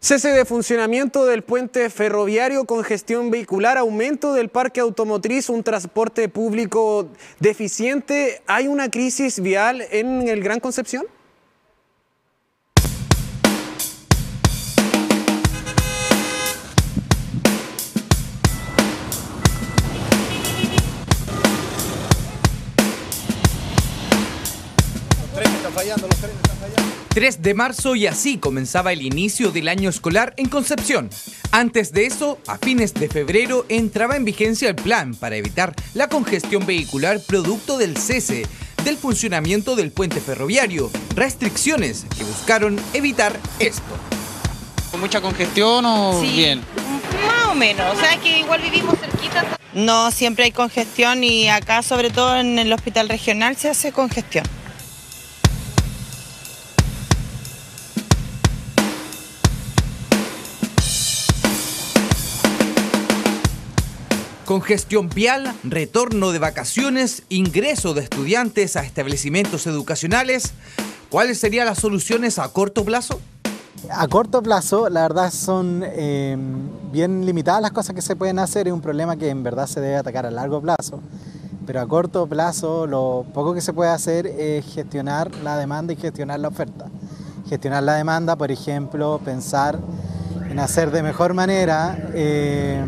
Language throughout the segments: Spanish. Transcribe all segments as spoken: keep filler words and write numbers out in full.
Cese de funcionamiento del puente ferroviario, congestión vehicular, aumento del parque automotriz, un transporte público deficiente. ¿Hay una crisis vial en el Gran Concepción? Los trenes están fallando, los trenes están fallando. tres de marzo y así comenzaba el inicio del año escolar en Concepción. Antes de eso, a fines de febrero, entraba en vigencia el plan para evitar la congestión vehicular producto del cese del funcionamiento del puente ferroviario. Restricciones que buscaron evitar esto. ¿Con mucha congestión o sí, bien? Más o menos, o sea que igual vivimos cerquita. No, siempre hay congestión y acá sobre todo en el hospital regional se hace congestión. Congestión vial, retorno de vacaciones, ingreso de estudiantes a establecimientos educacionales. ¿Cuáles serían las soluciones a corto plazo? A corto plazo, la verdad, son eh, bien limitadas las cosas que se pueden hacer. Es un problema que en verdad se debe atacar a largo plazo. Pero a corto plazo, lo poco que se puede hacer es gestionar la demanda y gestionar la oferta. Gestionar la demanda, por ejemplo, pensar en hacer de mejor manera, eh,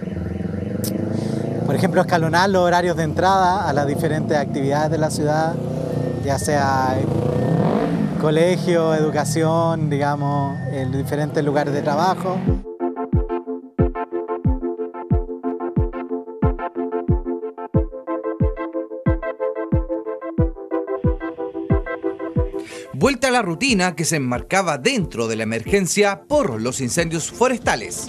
por ejemplo, escalonar los horarios de entrada a las diferentes actividades de la ciudad, ya sea colegio, educación, digamos, en diferentes lugares de trabajo. Vuelta a la rutina que se enmarcaba dentro de la emergencia por los incendios forestales.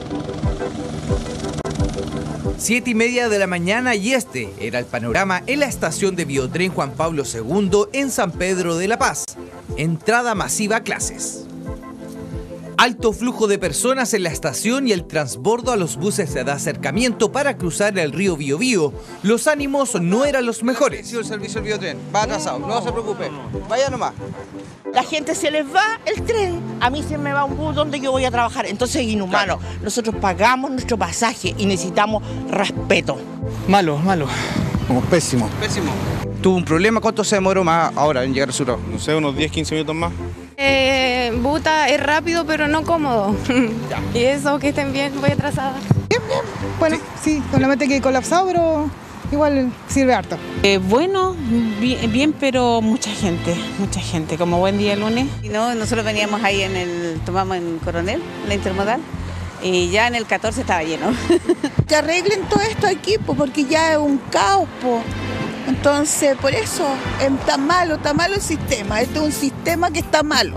Siete y media de la mañana y este era el panorama en la estación de Biotren Juan Pablo segundo en San Pedro de la Paz. Entrada masiva a clases. Alto flujo de personas en la estación y el transbordo a los buses de acercamiento para cruzar el río Biobío. Los ánimos no eran los mejores. El servicio del Biotren va atrasado, no se preocupe, vaya nomás. La gente se les va el tren, a mí se me va un bus donde yo voy a trabajar, entonces es inhumano. Claro. Nosotros pagamos nuestro pasaje y necesitamos respeto. Malo, malo. Como pésimo. Pésimo. Tuvo un problema, ¿cuánto se demoró más ahora en llegar a Suró? No sé, unos diez, quince minutos más. Eh, Buta es rápido pero no cómodo. Y eso, que estén bien, voy atrasada. Bien, bien. Bueno, sí, sí solamente que colapsado, pero igual sirve harto. Eh, bueno, bien, bien, pero mucha gente, mucha gente, como buen día lunes. Y no, nosotros veníamos ahí en el, tomamos en Coronel, la intermodal, y ya en el catorce estaba lleno. Que arreglen todo esto aquí, porque ya es un caos, po. Entonces, por eso está malo, está malo el sistema. Este es un sistema que está malo.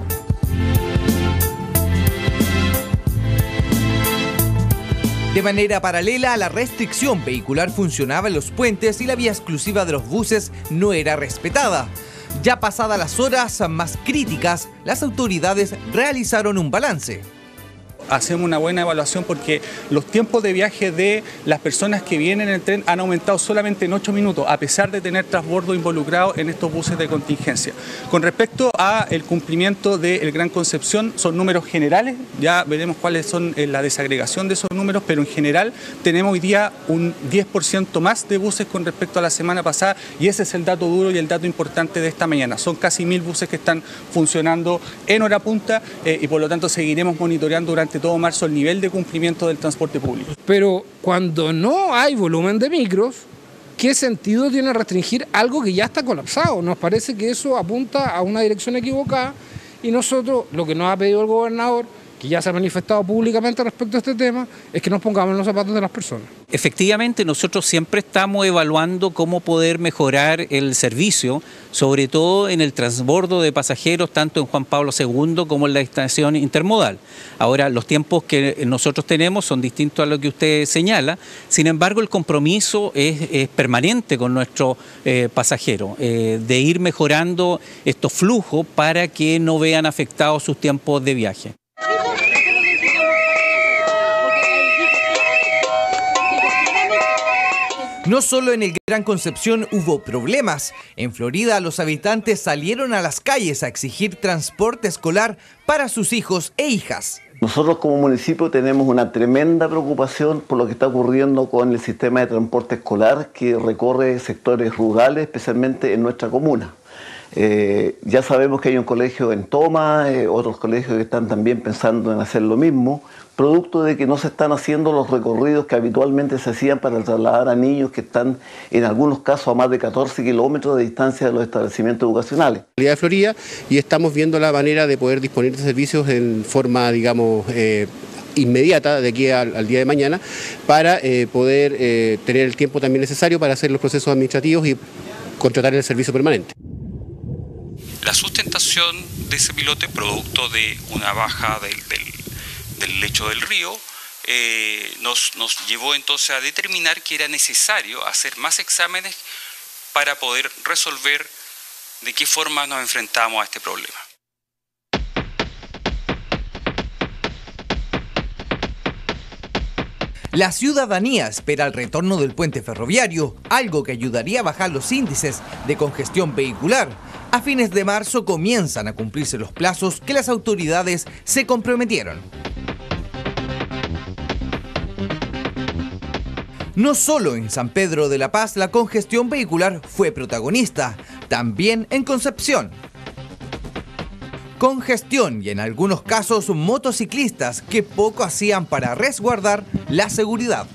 De manera paralela a la restricción vehicular funcionaba en los puentes y la vía exclusiva de los buses no era respetada. Ya pasadas las horas más críticas, las autoridades realizaron un balance. Hacemos una buena evaluación porque los tiempos de viaje de las personas que vienen en el tren han aumentado solamente en ocho minutos, a pesar de tener transbordo involucrado en estos buses de contingencia. Con respecto al cumplimiento del Gran Concepción, son números generales, ya veremos cuáles son la desagregación de esos números, pero en general tenemos hoy día un diez por ciento más de buses con respecto a la semana pasada y ese es el dato duro y el dato importante de esta mañana. Son casi mil buses que están funcionando en hora punta eh, y por lo tanto seguiremos monitoreando durante todo marzo el nivel de cumplimiento del transporte público. Pero cuando no hay volumen de micros, ¿qué sentido tiene restringir algo que ya está colapsado? Nos parece que eso apunta a una dirección equivocada y nosotros, lo que nos ha pedido el gobernador, que ya se ha manifestado públicamente respecto a este tema, es que nos pongamos en los zapatos de las personas. Efectivamente, nosotros siempre estamos evaluando cómo poder mejorar el servicio, sobre todo en el transbordo de pasajeros, tanto en Juan Pablo segundo como en la estación intermodal. Ahora, los tiempos que nosotros tenemos son distintos a lo que usted señala, sin embargo, el compromiso es, es permanente con nuestros eh, pasajeros, eh, de ir mejorando estos flujos para que no vean afectados sus tiempos de viaje. No solo en el Gran Concepción hubo problemas. En Florida, los habitantes salieron a las calles a exigir transporte escolar para sus hijos e hijas. Nosotros como municipio tenemos una tremenda preocupación por lo que está ocurriendo con el sistema de transporte escolar que recorre sectores rurales, especialmente en nuestra comuna. Eh, ya sabemos que hay un colegio en toma, eh, otros colegios que están también pensando en hacer lo mismo, producto de que no se están haciendo los recorridos que habitualmente se hacían para trasladar a niños que están en algunos casos a más de catorce kilómetros de distancia de los establecimientos educacionales. De Florida, y estamos viendo la manera de poder disponer de servicios en forma, digamos, eh, inmediata de aquí al, al día de mañana para eh, poder eh, tener el tiempo también necesario para hacer los procesos administrativos y contratar el servicio permanente. La sustentación de ese pilote, producto de una baja del, del, del lecho del río, eh, nos, nos llevó entonces a determinar que era necesario hacer más exámenes para poder resolver de qué forma nos enfrentamos a este problema. La ciudadanía espera el retorno del puente ferroviario, algo que ayudaría a bajar los índices de congestión vehicular. A fines de marzo comienzan a cumplirse los plazos que las autoridades se comprometieron. No solo en San Pedro de la Paz la congestión vehicular fue protagonista, también en Concepción. Congestión y en algunos casos motociclistas que poco hacían para resguardar la seguridad.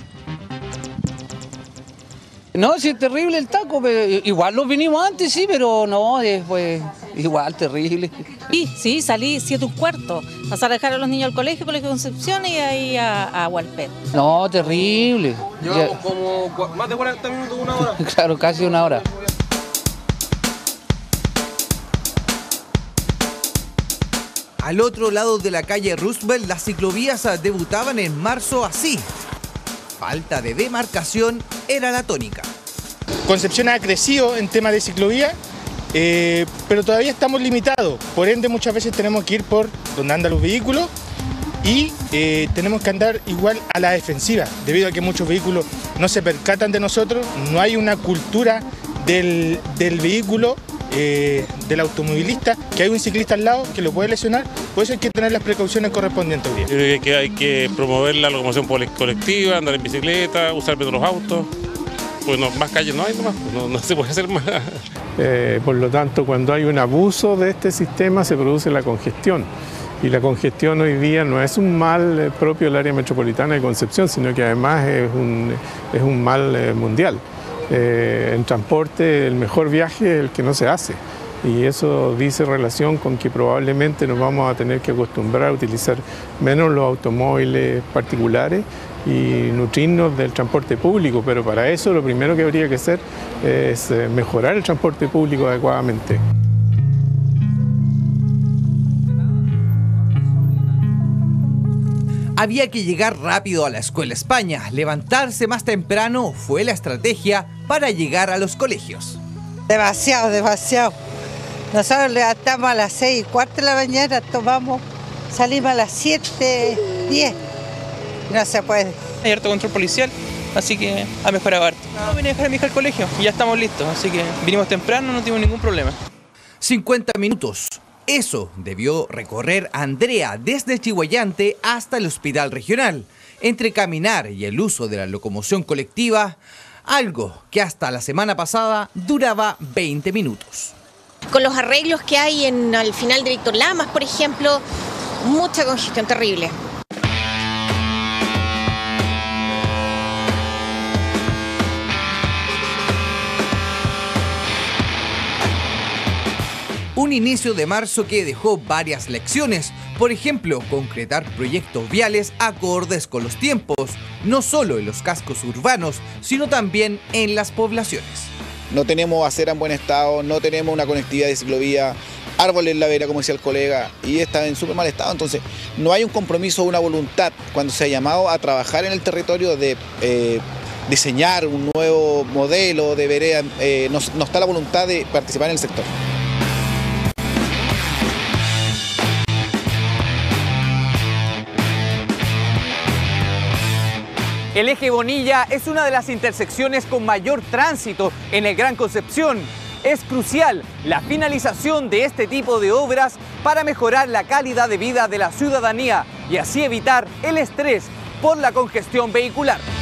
No, sí es terrible el taco, pero igual lo vinimos antes, sí, pero no, pues igual terrible. Sí, sí, salí siete un cuarto, a dejar a los niños al colegio, Colegio Concepción y ahí a, a Hualpén. No, terrible. Llevamos como más de cuarenta minutos, una hora. Claro, casi una hora. Al otro lado de la calle Roosevelt, las ciclovías debutaban en marzo así. Falta de demarcación era la tónica. Concepción ha crecido en tema de ciclovía, eh, pero todavía estamos limitados. Por ende, muchas veces tenemos que ir por donde andan los vehículos y eh, tenemos que andar igual a la defensiva, debido a que muchos vehículos no se percatan de nosotros, no hay una cultura del, del vehículo, eh, del automovilista, que hay un ciclista al lado que lo puede lesionar, por eso hay que tener las precauciones correspondientes. Yo creo que hay que promover la locomoción colectiva, andar en bicicleta, usar menos los autos. Bueno, más calles no hay nomás, no, no se puede hacer más. Eh, por lo tanto, cuando hay un abuso de este sistema se produce la congestión. Y la congestión hoy día no es un mal propio del área metropolitana de Concepción, sino que además es un, es un mal eh, mundial. Eh, en transporte el mejor viaje es el que no se hace. Y eso dice relación con que probablemente nos vamos a tener que acostumbrar a utilizar menos los automóviles particulares y nutrirnos del transporte público, pero para eso lo primero que habría que hacer es mejorar el transporte público adecuadamente. Había que llegar rápido a la Escuela España. Levantarse más temprano fue la estrategia para llegar a los colegios. Demasiado, demasiado. Nosotros levantamos a las seis y cuarto de la mañana, tomamos, salimos a las siete, diez. No se puede. Hay harto control policial, así que ha mejorado harto. No, vine a dejar a mi hija al colegio y ya estamos listos, así que vinimos temprano, no tuvimos ningún problema. cincuenta minutos. Eso debió recorrer Andrea desde Chihuayante hasta el hospital regional. Entre caminar y el uso de la locomoción colectiva, algo que hasta la semana pasada duraba veinte minutos. Con los arreglos que hay en al final de Víctor Lamas, por ejemplo, mucha congestión terrible. Un inicio de marzo que dejó varias lecciones, por ejemplo, concretar proyectos viales acordes con los tiempos, no solo en los cascos urbanos, sino también en las poblaciones. No tenemos acera en buen estado, no tenemos una conectividad de ciclovía, árboles en la vera, como decía el colega, y está en súper mal estado. Entonces, no hay un compromiso, una voluntad, cuando se ha llamado a trabajar en el territorio de eh, diseñar un nuevo modelo de vereda, eh, no, no está la voluntad de participar en el sector. El eje Bonilla es una de las intersecciones con mayor tránsito en el Gran Concepción. Es crucial la finalización de este tipo de obras para mejorar la calidad de vida de la ciudadanía y así evitar el estrés por la congestión vehicular.